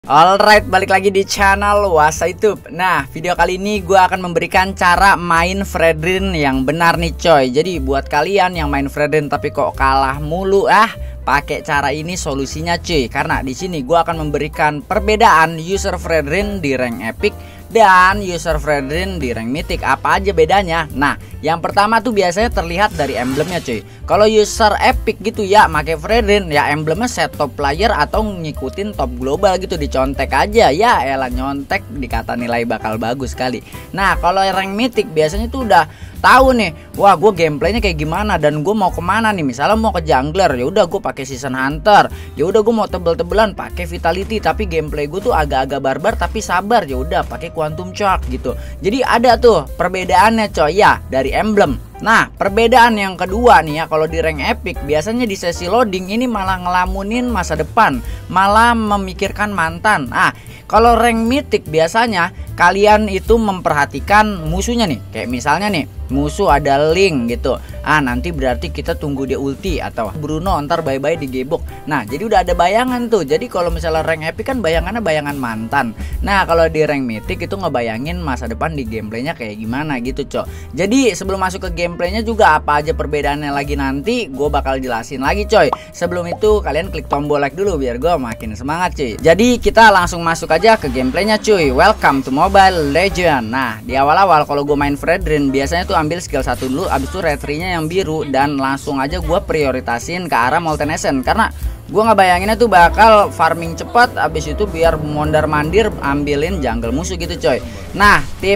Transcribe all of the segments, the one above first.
Alright, balik lagi di channel Wasa YouTube. Nah, video kali ini gue akan memberikan cara main Fredrin yang benar nih coy. Jadi buat kalian yang main Fredrin tapi kok kalah mulu, pakai cara ini solusinya cuy. Karena di sini gue akan memberikan perbedaan user Fredrin di rank epic dan user Fredrin di rank mythic. Apa aja bedanya? Nah, yang pertama tuh biasanya terlihat dari emblemnya cuy. Kalau user epic gitu ya pakai Fredrin, ya emblemnya set top player atau ngikutin top global gitu, dicontek aja. Ya elah, nyontek dikata nilai bakal bagus sekali. Nah, kalau rank mythic biasanya tuh udah tahu nih, wah gue gameplaynya kayak gimana dan gue mau kemana nih. Misalnya mau ke jungler, ya udah gue pakai season hunter. Ya udah gue mau tebel-tebelan pakai vitality, tapi gameplay gue tuh agak-agak barbar tapi sabar, ya udah pakai quantum charge gitu. Jadi ada tuh perbedaannya coy ya dari emblem. Nah, perbedaan yang kedua nih ya, kalau di rank epic biasanya di sesi loading ini malah ngelamunin masa depan, malah memikirkan mantan. Nah, kalau rank mythic biasanya kalian itu memperhatikan musuhnya nih. Kayak misalnya nih, musuh ada Link gitu. Nanti berarti kita tunggu dia ulti, atau Bruno ntar bye-bye digebok. Nah, jadi udah ada bayangan tuh. Jadi kalau misalnya rank epic kan bayangannya bayangan mantan. Nah, kalau di rank mythic itu ngebayangin masa depan di gameplaynya kayak gimana gitu, cok. Jadi sebelum masuk ke gameplaynya juga apa aja perbedaannya lagi nanti gue bakal jelasin lagi coy. Sebelum itu kalian klik tombol like dulu biar gue makin semangat cuy. Jadi kita langsung masuk aja ke gameplaynya cuy. Welcome to Mobile Legends. Nah, di awal-awal kalau gue main Fredrin biasanya tuh ambil skill 1 dulu, abis itu retrinya yang biru, dan langsung aja gue prioritasin ke arah Molten Essence karena gue ngebayanginnya tuh bakal farming cepat, abis itu biar mondar mandir ambilin jungle musuh gitu coy. Nah,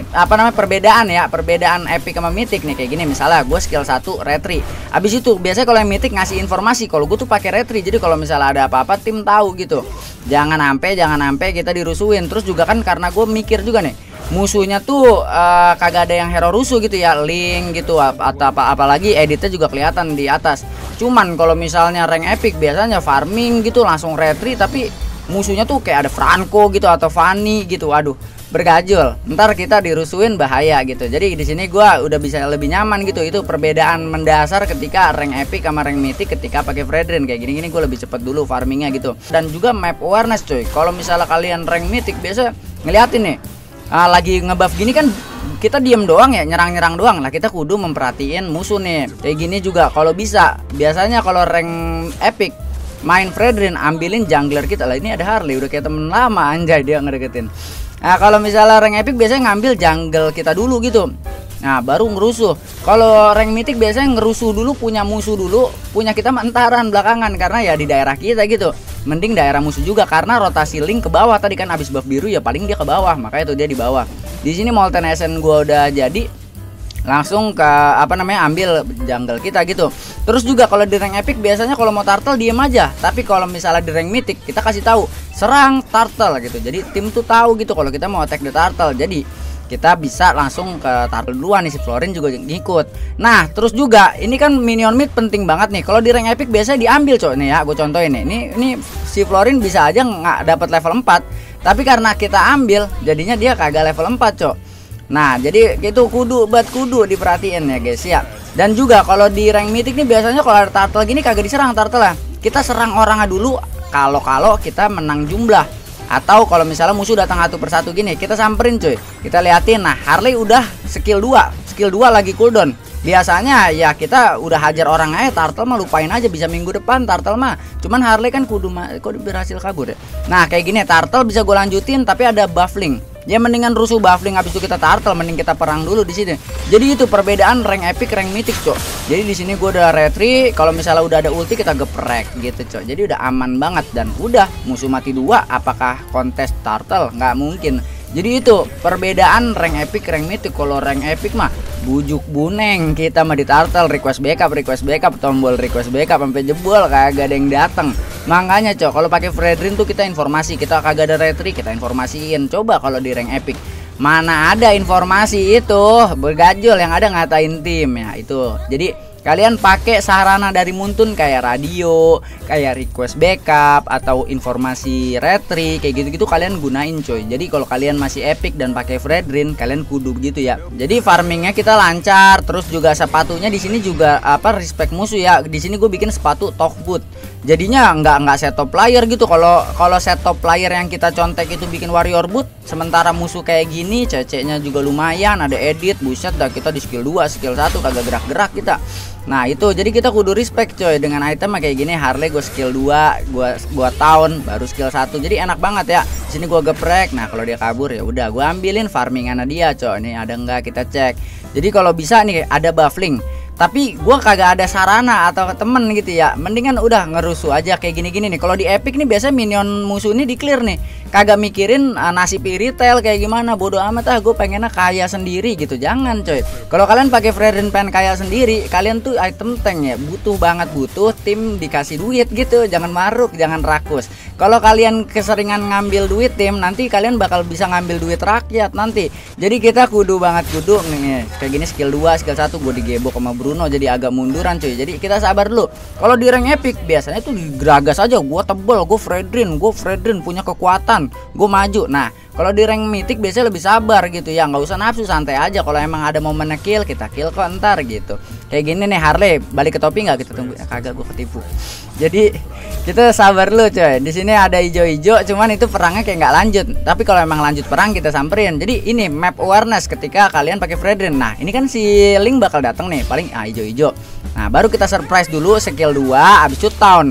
perbedaan epic sama mythic nih kayak gini. Misalnya gue skill 1 retri, abis itu biasanya kalau yang mythic ngasih informasi, kalau gue tuh pakai retri. Jadi kalau misalnya ada apa-apa tim tahu gitu. Jangan sampai kita dirusuhin. Terus juga kan karena gue mikir juga nih, musuhnya tuh kagak ada yang hero rusuh gitu ya, Link gitu atau apalagi editnya juga kelihatan di atas. Cuman kalau misalnya rank epic biasanya farming gitu langsung retri, tapi musuhnya tuh kayak ada Franco gitu atau Fanny gitu. Aduh, bergajul. Ntar kita dirusuhin bahaya gitu. Jadi di sini gua udah bisa lebih nyaman gitu. Itu perbedaan mendasar ketika rank epic sama rank mythic ketika pakai Fredrin kayak gini-gini. Gue lebih cepet dulu farmingnya gitu. Dan juga map awareness coy. Kalau misalnya kalian rank mythic biasa ngeliatin nih, lagi ngebuff gini kan kita diem doang ya, nyerang-nyerang doang lah. Kita kudu memperhatiin musuh nih. Kayak gini juga kalau bisa. Biasanya kalau rank epic main Fredrin ambilin jungler kita. Lah ini ada Harley, udah kayak temen lama anjay dia ngedeketin. Nah, kalau misalnya rank epic biasanya ngambil jungle kita dulu gitu. Nah, baru ngerusuh. Kalau rank mythic biasanya ngerusuh dulu, punya musuh dulu, punya kita mentaran belakangan karena ya di daerah kita gitu. Mending daerah musuh juga karena rotasi Link ke bawah tadi kan, abis buff biru ya paling dia ke bawah, makanya tuh dia di bawah. Di sini Molten Essence gua udah jadi, langsung ke ambil jungle kita gitu. Terus juga kalau di rank epic biasanya kalau mau turtle diem aja, tapi kalau misalnya di rank mythic kita kasih tahu serang turtle gitu. Jadi tim tuh tahu gitu kalau kita mau attack the turtle. Jadi kita bisa langsung ke turtle duluan nih, si Florin juga ngikut. Nah, terus juga ini kan minion mid penting banget nih. Kalau di rank epic biasanya diambil coy nih ya, gue contohin nih. Ini si Florin bisa aja nggak dapat level 4, tapi karena kita ambil jadinya dia kagak level 4 coy. Nah, jadi itu kudu diperhatiin ya guys ya. Dan juga kalau di rank mythic nih biasanya kalau ada turtle gini kagak diserang turtle lah. Kita serang orangnya dulu kalau kita menang jumlah. Atau kalau misalnya musuh datang satu persatu gini, kita samperin cuy. Kita liatin, nah Harley udah skill 2 lagi cooldown. Biasanya ya kita udah hajar orang aja, turtle mah lupain aja, bisa minggu depan turtle mah. Cuman Harley kan kok berhasil kabur ya. Nah kayak gini turtle bisa gue lanjutin tapi ada buff Link. Ya mendingan rusuh buffling habis itu kita turtle, mending kita perang dulu di sini. Jadi itu perbedaan rank epic rank mythic, cok. Jadi di sini gue udah retri, kalau misalnya udah ada ulti kita geprek gitu, cok. Jadi udah aman banget dan udah musuh mati 2, apakah kontes turtle? Nggak mungkin. Jadi itu perbedaan rank epic rank mythic. Kalau rank epic mah bujuk buneng, kita mah di turtle request backup, tombol request backup sampai jebol kagak ada yang datang. Makanya cok, kalau pakai Fredrin tuh kita informasi, kita kagak ada retri kita informasiin. Coba kalau di rank epic mana ada informasi itu, bergajul yang ada ngatain tim ya itu. Jadi kalian pakai sarana dari Muntun kayak radio, kayak request backup atau informasi retri kayak gitu-gitu kalian gunain coy. Jadi kalau kalian masih epic dan pakai Fredrin, kalian kudu gitu ya. Jadi farmingnya kita lancar, terus juga sepatunya di sini juga respect musuh ya. Di sini gue bikin sepatu top boot. Jadinya nggak set top player gitu. Kalau set top player yang kita contek itu bikin warrior boot, sementara musuh kayak gini, ceceknya juga lumayan, ada edit, buset dah kita di skill 2, skill 1 kagak gerak-gerak kita. Nah itu jadi kita kudu respect coy dengan item kayak gini. Harley gue skill 2, gua tahun baru skill 1. Jadi enak banget ya. Di sini gua geprek. Nah, kalau dia kabur ya udah gua ambilin farmingan dia coy. Ini ada enggak kita cek. Jadi kalau bisa nih ada buffling. Tapi gua kagak ada sarana atau temen gitu ya. Mendingan udah ngerusuh aja kayak gini-gini nih. Kalau di epic nih biasanya minion musuh ini di clear nih. Kagak mikirin nasib retail kayak gimana. Bodoh amat gue pengennya kaya sendiri gitu. Jangan coy. Kalau kalian pakai Fredrin pengen kaya sendiri, kalian tuh item tank ya. Butuh tim dikasih duit gitu. Jangan maruk, jangan rakus. Kalau kalian keseringan ngambil duit tim, nanti kalian bakal bisa ngambil duit rakyat nanti. Jadi kita kudu nih. Kayak gini skill 2, skill 1 gue digebok sama Bruno jadi agak munduran cuy. Jadi kita sabar dulu. Kalau di rank epic biasanya tuh digeragas aja. Gue tebel, gue Fredrin punya kekuatan, gue maju. Nah kalau di rank mythic biasanya lebih sabar gitu ya. Nggak usah nafsu, santai aja. Kalau emang ada momen kill, kita kill kok ntar gitu. Kayak gini nih Harley, balik ke topi nggak kita tunggu. Kagak, gue ketipu. Jadi kita sabar dulu coy. Di sini ada hijau-hijau, cuman itu perangnya kayak nggak lanjut. Tapi kalau emang lanjut perang kita samperin. Jadi ini map awareness ketika kalian pakai Fredrin. Nah ini kan si Link bakal datang nih, paling hijau-hijau. Nah baru kita surprise dulu skill 2, abis itu town.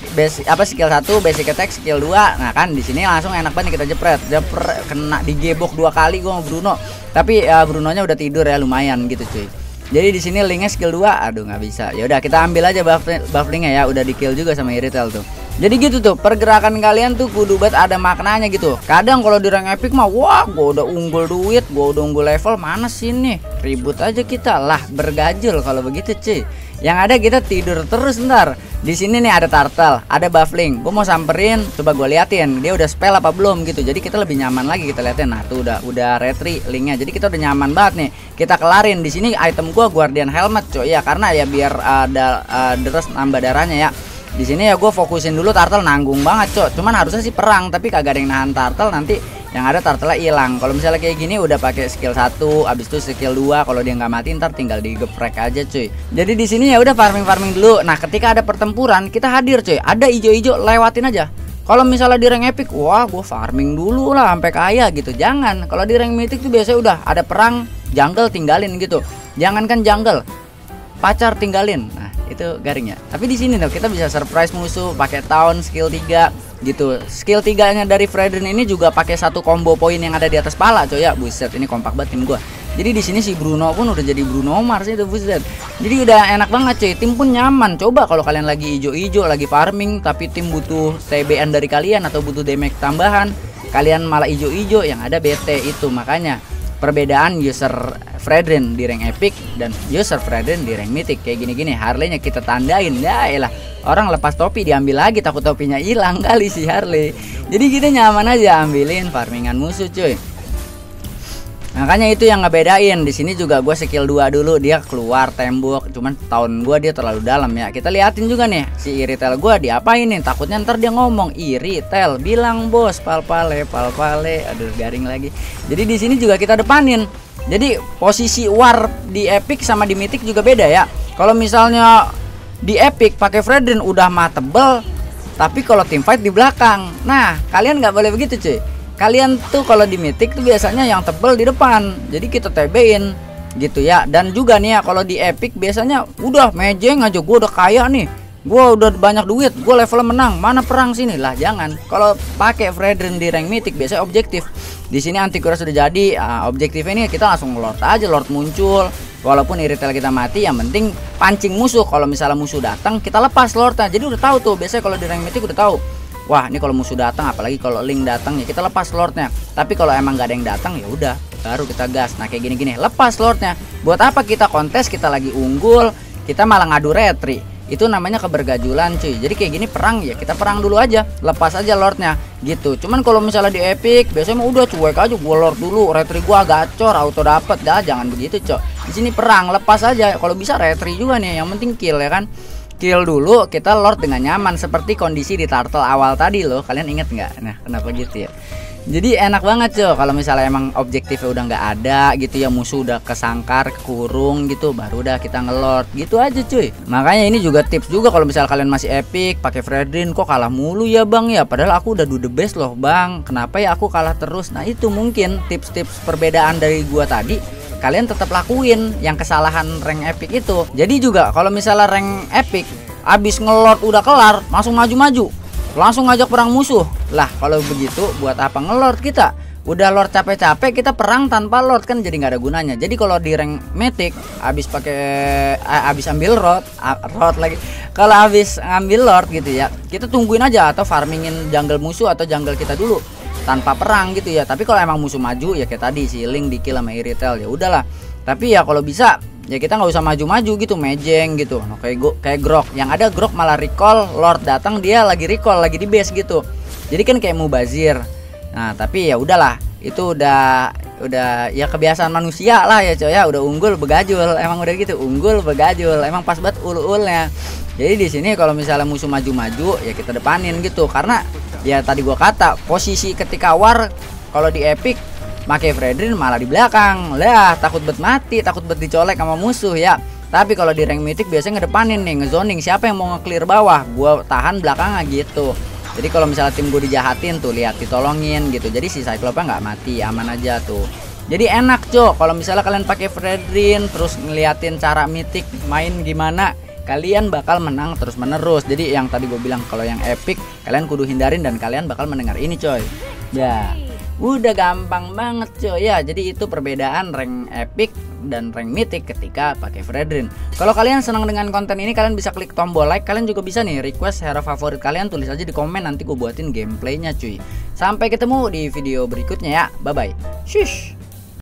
Skill 1 basic attack, skill 2. Nah kan di sini langsung enak banget kita jepret kena digebok 2 kali gue sama Bruno. Tapi Brunonya udah tidur ya, lumayan gitu cuy. Jadi di sini linknya skill 2, aduh nggak bisa. Ya udah kita ambil aja bufflingnya ya, udah di kill juga sama Iritel tuh. Jadi gitu tuh, pergerakan kalian tuh kudu banget ada maknanya gitu. Kadang kalau di rank epic mah wah, gua udah unggul duit, gua udah unggul level, mana sih nih? Ribut aja kita lah, bergajul kalau begitu cuy. Yang ada kita tidur terus ntar. Di sini nih ada turtle, ada buffling. Gue mau samperin, coba gue liatin dia udah spell apa belum gitu. Jadi kita lebih nyaman lagi kita liatin. Nah tuh udah retri linknya. Jadi kita udah nyaman banget nih. Kita kelarin. Di sini item gue guardian helmet coy ya, karena ya biar ada deres nambah darahnya ya. Di sini ya gue fokusin dulu turtle, nanggung banget coy. Cuman harusnya sih perang, tapi kagak ada yang nahan turtle, nanti yang ada turtle hilang. Kalau misalnya kayak gini udah pakai skill 1, abis itu skill 2, kalau dia nggak mati ntar tinggal digeprek aja cuy. Jadi di sini ya udah farming dulu. Nah ketika ada pertempuran kita hadir cuy, ada hijau-hijau lewatin aja. Kalau misalnya di rank epic, wah gue farming dulu lah sampai kaya gitu. Jangan. Kalau di rank mythic tuh biasanya udah ada perang, jungle tinggalin gitu. Jangankan jungle, pacar tinggalin. Nah itu garingnya. Tapi di sini tuh kita bisa surprise musuh pakai town skill 3 gitu. Skill 3-nya dari Fredrin ini juga pakai satu combo poin yang ada di atas pala coy ya. Buset, ini kompak banget tim gua. Jadi di sini si Bruno pun udah jadi Bruno Mars itu, buset. Jadi udah enak banget cuy. Tim pun nyaman. Coba kalau kalian lagi hijau-hijau, lagi farming tapi tim butuh TBN dari kalian atau butuh damage tambahan, kalian malah hijau-hijau, yang ada BT itu. Makanya perbedaan user Fredrin di rank epic dan user Fredrin di rank mythic kayak gini-gini. Harley-nya kita tandain ya elah. Orang lepas topi diambil lagi, takut topinya hilang kali si Harley. Jadi kita nyaman aja ambilin farmingan musuh cuy. Makanya itu yang ngebedain. Di sini juga gue skill 2 dulu, dia keluar tembok. Cuman tahun gue dia terlalu dalam ya. Kita liatin juga nih si Iritel gue diapain nih. Takutnya ntar dia ngomong Iritel bilang bos palpale. Aduh garing lagi. Jadi di sini juga kita depanin. Jadi posisi war di epic sama di mythic juga beda ya. Kalau misalnya di epic pakai Fredrin udah mah tebel, tapi kalau team fight di belakang. Nah kalian nggak boleh begitu cuy. Kalian tuh kalau di mythic tuh biasanya yang tebel di depan. Jadi kita TB-in gitu ya. Dan juga nih ya kalau di epic biasanya udah mejeng aja, gue udah kaya nih, gue udah banyak duit, gue level menang, mana perang sini lah. Jangan. Kalau pakai Fredrin di rank mythic biasanya objektif. Di sini anti kuras sudah jadi, objektif ini kita langsung lord aja, lord muncul. Walaupun Iritel kita mati, yang penting pancing musuh. Kalau misalnya musuh datang kita lepas lordnya. Jadi udah tahu tuh, biasanya kalau di rank mythic udah tahu. Wah ini kalau musuh datang, apalagi kalau link datang ya kita lepas lordnya. Tapi kalau emang gak ada yang datang ya udah baru kita gas. Nah kayak gini-gini lepas lordnya. Buat apa kita kontes, kita lagi unggul kita malah ngadu retri? Itu namanya kebergajulan cuy. Jadi kayak gini perang ya kita perang dulu aja, lepas aja lordnya gitu. Cuman kalau misalnya di epic biasanya mah udah cuek aja, gua lord dulu, retri gua gacor auto dapet dah. Jangan begitu cok. Di sini perang, lepas aja. Kalau bisa retry juga nih, yang penting kill ya kan. Kill dulu, kita lord dengan nyaman seperti kondisi di turtle awal tadi loh. Kalian inget nggak? Nah, kenapa gitu ya? Jadi enak banget cuy kalau misalnya emang objektifnya udah nggak ada gitu ya, musuh udah kesangkar, kurung gitu, baru udah kita ngelord gitu aja cuy. Makanya ini juga tips juga kalau misalnya kalian masih epic pakai Fredrin, kok kalah mulu ya bang ya, padahal aku udah do the best loh bang, kenapa ya aku kalah terus. Nah itu mungkin tips-tips perbedaan dari gua tadi kalian tetap lakuin yang kesalahan rank epic itu. Jadi juga kalau misalnya rank epic abis ngelord udah kelar langsung maju-maju, langsung ngajak perang musuh. Lah kalau begitu buat apa ngelord kita? Udah lord capek-capek kita perang tanpa lord kan jadi nggak ada gunanya. Jadi kalau di rank mythic abis pakai abis ambil lord lagi. Kalau abis ngambil lord gitu ya, kita tungguin aja atau farmingin jungle musuh atau jungle kita dulu tanpa perang gitu ya. Tapi kalau emang musuh maju ya kayak tadi si Link di kill sama Iritel ya udahlah. Tapi ya kalau bisa ya kita nggak usah maju-maju gitu, mejeng gitu. Nah, kayak Grok, yang ada Grok malah recall, Lord datang dia lagi recall, lagi di base gitu. Jadi kan kayak mubazir. Nah tapi ya udahlah, itu udah ya kebiasaan manusia lah ya coy ya, udah unggul begajul, emang udah gitu unggul begajul, emang pas banget ul-ulnya. Jadi di sini kalau misalnya musuh maju-maju ya kita depanin gitu, karena ya tadi gua kata posisi ketika war kalau di epic pakai Fredrin malah di belakang lah, takut bet mati, takut bet dicolek sama musuh ya. Tapi kalau di rank mythic biasanya ngedepanin nih, ngezoning, siapa yang mau nge-clear bawah gua tahan belakangnya gitu. Jadi kalau misalnya tim gue dijahatin tuh lihat ditolongin gitu, jadi si Cyclops nggak mati, aman aja tuh. Jadi enak cok kalau misalnya kalian pakai Fredrin terus ngeliatin cara mythic main gimana, kalian bakal menang terus menerus. Jadi yang tadi gue bilang kalau yang epic kalian kudu hindarin dan kalian bakal mendengar ini coy ya. Udah gampang banget coy ya. Jadi itu perbedaan rank epic dan rank mythic ketika pakai Fredrin. Kalau kalian senang dengan konten ini, kalian bisa klik tombol like. Kalian juga bisa nih request hero favorit kalian, tulis aja di komen, nanti gue buatin gameplaynya cuy. Sampai ketemu di video berikutnya ya. Bye bye. Shush.